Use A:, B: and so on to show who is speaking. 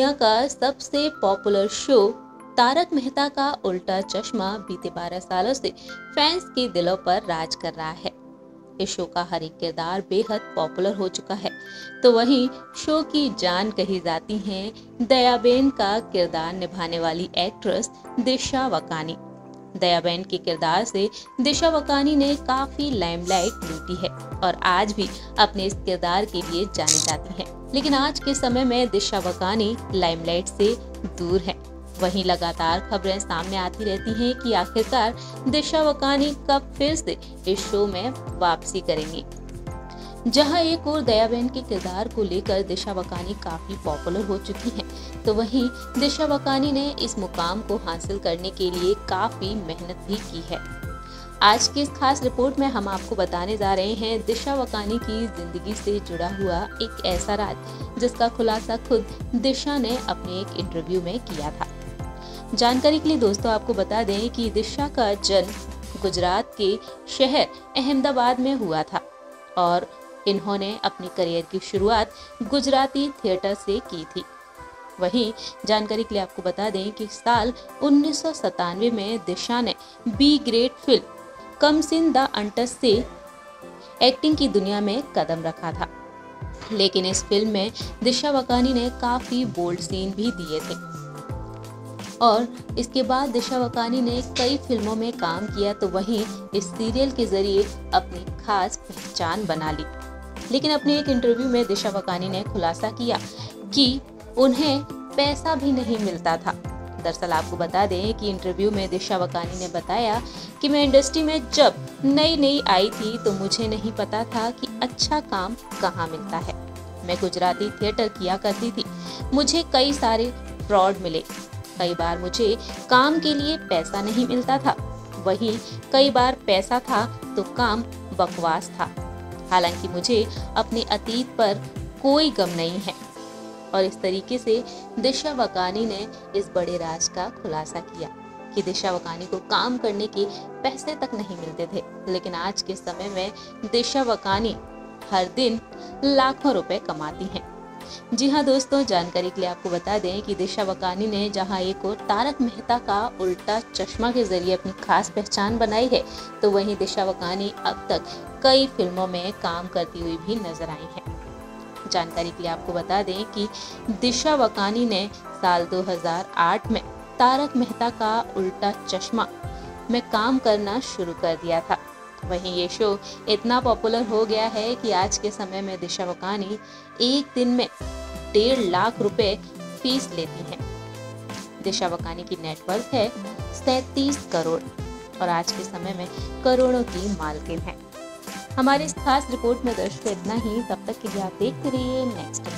A: दुनिया का सबसे पॉपुलर शो तारक मेहता का उल्टा चश्मा बीते 12 सालों से फैंस के दिलों पर राज कर रहा है। इस शो का हर एक किरदार बेहद पॉपुलर हो चुका है, तो वहीं शो की जान कही जाती हैं दयाबेन का किरदार निभाने वाली एक्ट्रेस दिशा वकानी। दयाबेन के किरदार से दिशा वकानी ने काफी लाइमलाइट लूटी है और आज भी अपने इस किरदार के लिए जानी जाती हैं। लेकिन आज के समय में दिशा वकानी लाइमलाइट से दूर है। वहीं लगातार खबरें सामने आती रहती हैं कि आखिरकार दिशा वकानी कब फिर से इस शो में वापसी करेंगी। जहां एक और दयाबेन के किरदार को लेकर दिशा वकानी काफी पॉपुलर हो चुकी हैं, तो वहीं दिशा वकानी ने इस मुकाम को हासिल करने के लिए काफी मेहनत भी की है। आज की इस खास रिपोर्ट में हम आपको बताने जा रहे हैं दिशा वकानी की जिंदगी से जुड़ा हुआ एक ऐसा राज जिसका खुलासा खुद दिशा ने अपने एक इंटरव्यू में किया था। जानकारी के लिए दोस्तों आपको बता दें कि दिशा का जन्म गुजरात के शहर अहमदाबाद में हुआ था और इन्होंने अपने करियर की शुरुआत गुजराती थिएटर से की थी। वहीं जानकारी के लिए आपको बता दें कि साल 1997 में दिशा ने B grade film comes in the ants से एक्टिंग की दुनिया में कदम रखा था। लेकिन इस फिल्म में दिशा वकानी ने काफी बोल्ड सीन भी दिए थे और इसके बाद दिशा वकानी ने कई फिल्मों में काम किया, तो वहीं इस सीरियल के जरिए अपनी खास पहचान बना ली। लेकिन अपने एक इंटरव्यू में दिशा वकानी ने खुलासा किया कि उन्हें पैसा भी नहीं मिलता था। दरअसल आपको बता दें कि इंटरव्यू में दिशा वकानी ने बताया कि मैं इंडस्ट्री में जब नई आई थी तो मुझे नहीं पता था कि अच्छा काम कहाँ मिलता है। मैं गुजराती थिएटर किया करती थी, मुझे कई सारे फ्रॉड मिले। कई बार मुझे काम के लिए पैसा नहीं मिलता था, वहीं कई बार पैसा था तो काम बकवास था। हालांकि मुझे अपने अतीत पर कोई गम नहीं है। और इस तरीके से दिशा वकानी ने इस बड़े राज का खुलासा किया कि दिशा वकानी को काम करने के पैसे तक नहीं मिलते थे, लेकिन आज के समय में दिशा वकानी हर दिन लाखों रुपए कमाती हैं। जी हाँ दोस्तों, जानकारी के लिए आपको बता दें कि दिशा वकानी ने जहां एक और तारक मेहता का उल्टा चश्मा के जरिए अपनी खास पहचान बनाई है, तो वहीं दिशा वकानी अब तक कई फिल्मों में काम करती हुई भी नजर आई हैं। जानकारी के लिए आपको बता दें कि दिशा वकानी ने साल 2008 में तारक मेहता का उल्टा चश्मा में काम करना शुरू कर दिया था। वहीं ये शो इतना पॉपुलर हो गया है कि आज के समय में दिशा वकानी एक दिन में 1.5 लाख रुपए फीस लेती हैं। दिशा वकानी की नेटवर्थ है 37 करोड़ और आज के समय में करोड़ों की मालकिन है। हमारी इस खास रिपोर्ट में दर्शकों इतना ही। तब तक के लिए आप देखते रहिए नेक्स्ट।